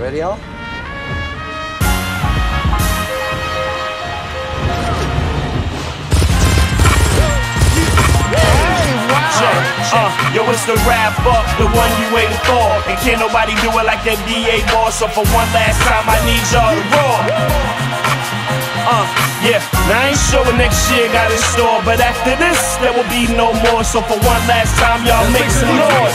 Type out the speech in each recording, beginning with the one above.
Ready, y'all? Yo, it's the wrap up, the one you waited for. And can't nobody do it like that DA boss. So for one last time, I need y'all to roar. Yeah, now I ain't sure what next year got in store, but after this, there will be no more. So for one last time, y'all make some noise.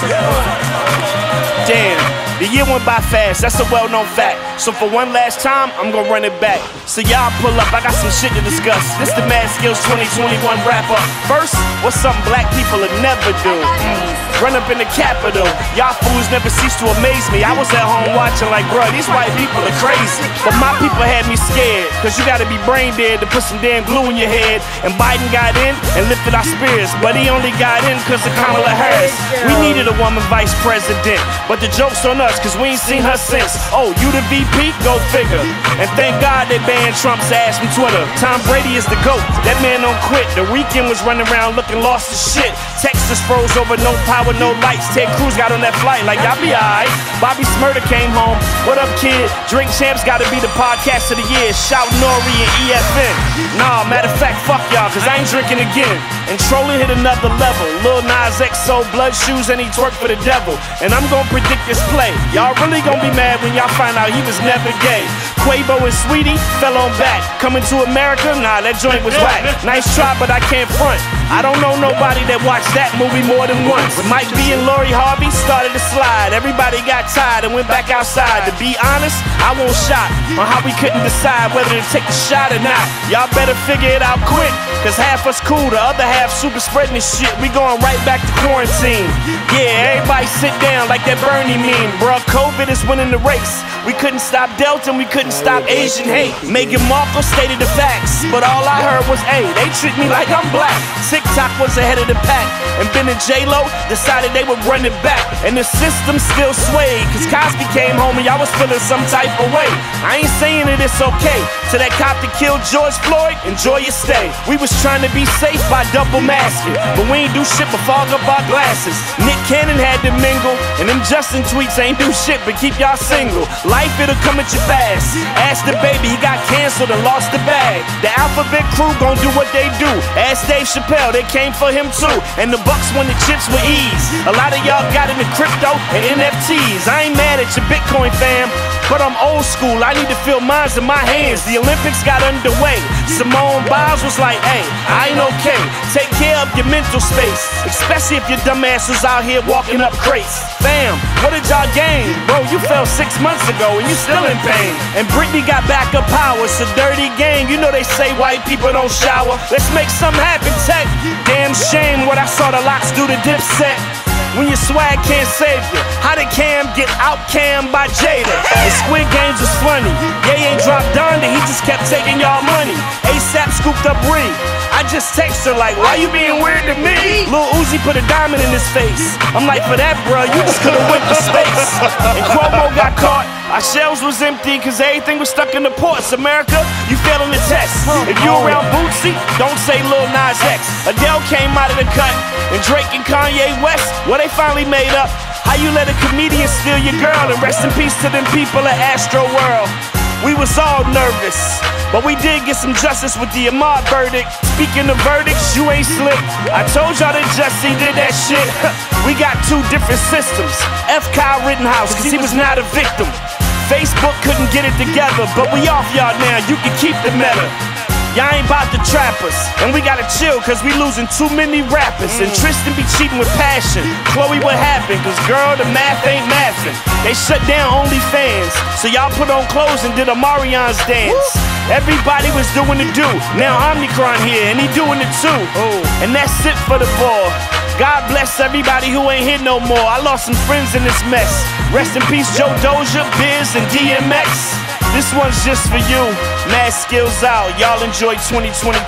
Damn. The year went by fast, that's a well-known fact. So for one last time, I'm gonna run it back. So y'all pull up, I got some shit to discuss. This the Mad Skillz 2021 wrap-up. First, what's something black people would never do? Run up in the Capitol. Y'all fools never cease to amaze me. I was at home watching like, bruh, these white people are crazy. But my people had me scared, cause you gotta be brain dead to put some damn glue in your head. And Biden got in and lifted our spirits, but he only got in cause of Kamala Harris. We needed a woman vice president, but the joke's on us cause we ain't seen her since. Oh, you the VP? Go figure. And thank God they banned Trump's ass from Twitter. Tom Brady is the GOAT, that man don't quit. The Weeknd was running around looking lost as shit. Texas froze over, no power, no lights. Ted Cruz got on that flight like, y'all be alright. Bobby Smurda came home. What up, kid? Drink Champs gotta be the podcast of the year. Shout Nori and EFN. Nah, matter of fact, fuck y'all, cause I ain't drinking again. And trolling hit another level. Lil Nas X sold blood shoes and he twerked for the devil. And I'm gonna predict this play. Y'all really gonna be mad when y'all find out he was never gay. Quavo and Sweetie fell on back. Coming to America? Nah, that joint was whack. Nice try, but I can't front. I don't know nobody that watched that movie more than once. Mike B and Lori Harvey started to slide. Everybody got tired and went back outside. To be honest, I won't shot on how we couldn't decide whether to take the shot or not. Y'all better figure it out quick, cause half us cool, the other half super spreading this shit. We going right back to quarantine. Yeah, everybody sit down like that Bernie meme. Bruh, COVID is winning the race. We couldn't stop Delta and we couldn't stop Asian hate. Meghan Markle stated the facts, but all I heard was, hey, they treat me like I'm black. TikTok was ahead of the pack, and Ben and J-Lo decided they would run it back. And the system still swayed, cause Cosby came home and y'all was feeling some type of way. I ain't saying that it's okay. To that cop that killed George Floyd, enjoy your stay. We was trying to be safe by double masking, but we ain't do shit but fog up our glasses. Nick Cannon had to mingle, and them Justin tweets ain't do shit but keep y'all single. Life it'll come at you fast. Ask the baby, he got canceled and lost the bag. The Alphabet crew gon' do what they do. Ask Dave Chappelle, they came for him too. And the Bucks won the chips with ease. A lot of y'all got into crypto and NFTs. I ain't mad at your Bitcoin fam, but I'm old school, I need to feel mines in my hands. The Olympics got underway. Simone Biles was like, hey, I ain't okay. Take care of your mental space, especially if your dumb ass was out here walking up crates. Fam, what did y'all gain? Bro, you fell 6 months ago and you still in pain. And Britney got backup power, it's a dirty game. You know they say white people don't shower. Let's make something happen, Tech. Damn shame what I saw the Locks do to Dipset. When your swag can't save you, how did Cam get out-cammed by Jada? And Squid Games was funny. Ye ain't dropped Donda, he just kept taking y'all money. ASAP scooped up Ree. I just text her like, why you being weird to me? Lil Uzi put a diamond in his face. I'm like, for that, bruh, you just could've went to space. And Cuomo got caught. Our shelves was empty cause everything was stuck in the ports. America, you failing the test. If you around Bootsy, don't say Lil Nas X. Adele came out of the cut, and Drake and Kanye West, well, they finally made up. How you let a comedian steal your girl? And rest in peace to them people at Astro World. We was all nervous, but we did get some justice with the Ahmaud verdict. Speaking of verdicts, you ain't slick. I told y'all that Jussie did that shit. We got two different systems. F. Kyle Rittenhouse, cause he was not a victim. Facebook couldn't get it together, but we off y'all now, you can keep the meta. Y'all ain't about to trap us, and we gotta chill cause we losing too many rappers. And Tristan be cheating with passion. Chloe, what happened? Cause girl, the math ain't mathing. They shut down OnlyFans, so y'all put on clothes and did a Marion's dance. Everybody was doing the do. Now Omnicron here, and he doing it too. And that's it for the ball. God bless everybody who ain't here no more. I lost some friends in this mess. Rest in peace, Joe Doja, Biz, and DMX. This one's just for you. Mad Skillz out. Y'all enjoy 2022.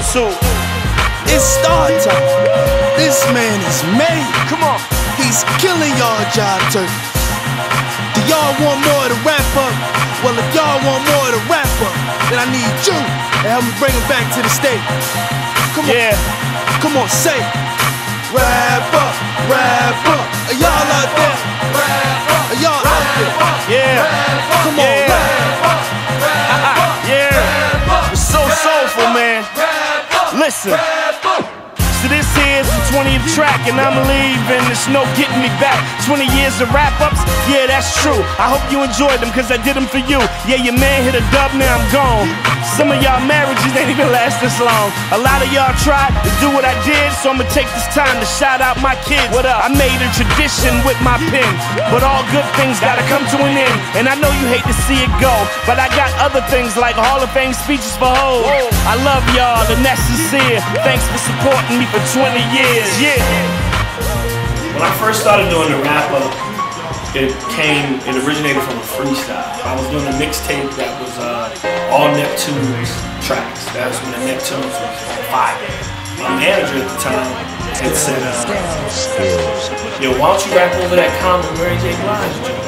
It's star time. This man is made. Come on. He's killing y'all job turkeys. Do y'all want more of the wrap up? Well, if y'all want more of the wrap up, then I need you to help me bring him back to the stage. Come on. Yeah. Come on, say it. Wrap up, wrap up. Are y'all out there? Wrap up. Are y'all out there? Yeah. Come on. listen. So this here's the 20th track, and I'm leaving, there's no getting me back. 20 years of wrap-ups, yeah, that's true. I hope you enjoyed them, cause I did them for you. Yeah, your man hit a dub, now I'm gone. Some of y'all marriages ain't even last this long. A lot of y'all tried to do what I did, so I'ma take this time to shout out my kids. What up? I made a tradition with my pen, but all good things gotta come to an end. And I know you hate to see it go, but I got other things like Hall of Fame speeches for hoes. I love y'all, and that's sincere. Thanks for supporting me for 20 years, yeah. When I first started doing the wrap-up, it originated from a freestyle. I was doing a mixtape that was all Neptune's tracks. That was when the Neptunes was on fire. My manager at the time had said, yo, why don't you rap over that Common Mary J. Blige joint?